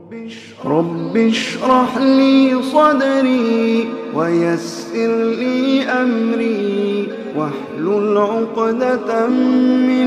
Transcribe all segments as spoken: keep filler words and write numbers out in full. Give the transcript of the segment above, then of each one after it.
رب اشرح لي صدري ويسر لي أمري واحلل عقدة من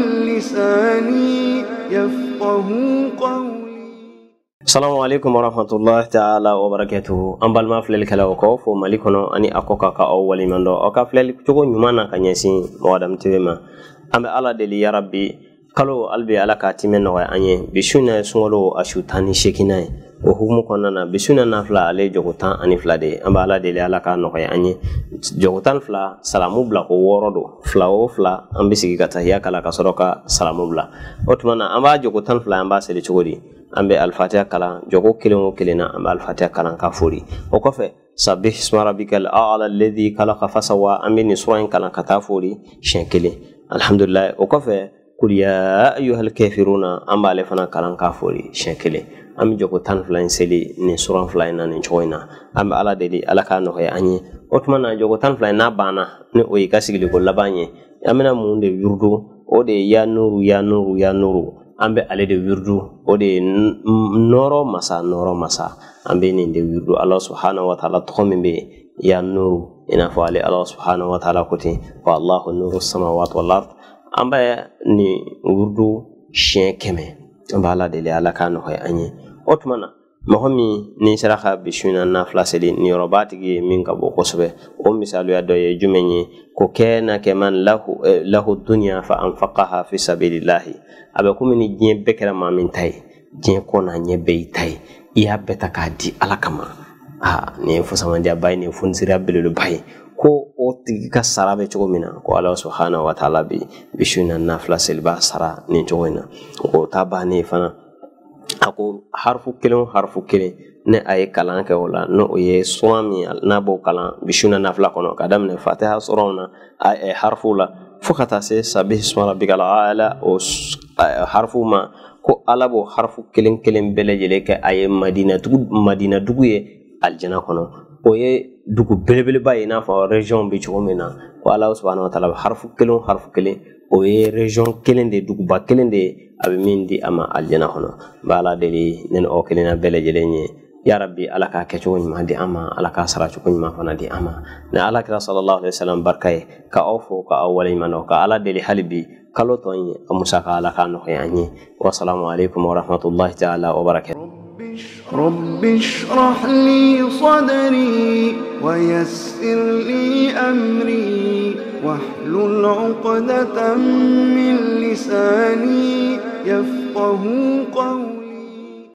لساني يفقه قولي. السلام عليكم ورحمة الله تعالى وبركاته. أمبال ما فلل كلا وكوف ومالكنا أني أكوكا كأول من دو أكا فلل تقول نمانا كنيسين وادم تبما أم الله دلي يا ربي kalo albi ala ka timen no anye bishuna sungolo ashutani shekinae o humu konana bishuna nafla ale jogotan ani flade amba ala de ala ka no anye jogotan fla salamu bla ko worodo fla o fla ambi sigi kata ya kala ka soroka salamu bla otmana amba jogotan fla amba sele chogodi ambe al-fatiha kala jogo kilimo kilina amba al-fatiha kala ka fori o kofe sabbih isma rabbikal a'la alladhi khalaqa fasawa ambi ni suran kala kata fori shenkele alhamdulillah o kofe قل يا أيها الكافرون أما لفنا كلام كافوري شكله أم جوكو تان فلان سلي نسوران فلان نجوينا أم على دلي على كانوا هي أني أتمنى جوكو تان فلان نبانا نوي كاسيلي كل لباني أمنا مون دي يردو أو دي يا نور يا نور يا نور أم على دي يردو أو دي نورو مسا نورو مسا أم بين دي يردو الله سبحانه وتعالى تقوم بي يا نور إن فعلي الله سبحانه وتعالى كتي والله نور السماوات والأرض amba ni urdu shen keme amba ala dele ala kanu hay anye otmana mahomi ni saraha bishuna na flaseli ni robati gi min ka bo kosobe o misalu ya doye jumenyi ko kena keman lahu eh, lahu dunya fa anfaqaha fi sabilillah abe kumini jien bekera ma min tay jien kona nyebe tay iya beta ka di ala kama ah ni fo samandi abay ni fun sira belu bay ko o tigi ka sara be cogo mina ko Allah subhanahu wa ta'ala bi bishuna nafla silba sara ni cogo ina ko tabani fana ako harfu kelen harfu kelen ne ay kalan ke wala no ye swami na bo kalan bishuna nafla kono kadam ne fatiha surona ay harfu la fukata se sabih isma rabbikal a'la o harfu ma ko alabo harfu kelen kelen belejele ke ay madina dugu madina dugu ye aljana kono oye dugu belebele bayi na fa region bi chomena ko Allah subhanahu wa ta'ala harfu kelen harfu kelen oye region kelen de dugu ba kelen de abi mindi ama aljana hono bala deli nen o kelena belejele nye ya rabbi ala ka ke choni ma di ama ala ka sara choni ma fana di ama na ala kira sallallahu alaihi wasallam barkay ka ofo ka awwali mano ka ala deli halibi kalo tonye amusa ka ala ka no yanyi wa assalamu alaikum wa rahmatullahi ta'ala wa barakatuh. رب اشرح لي صدري ويسر لي أمري واحلل عقدة من لساني يفقه قولي.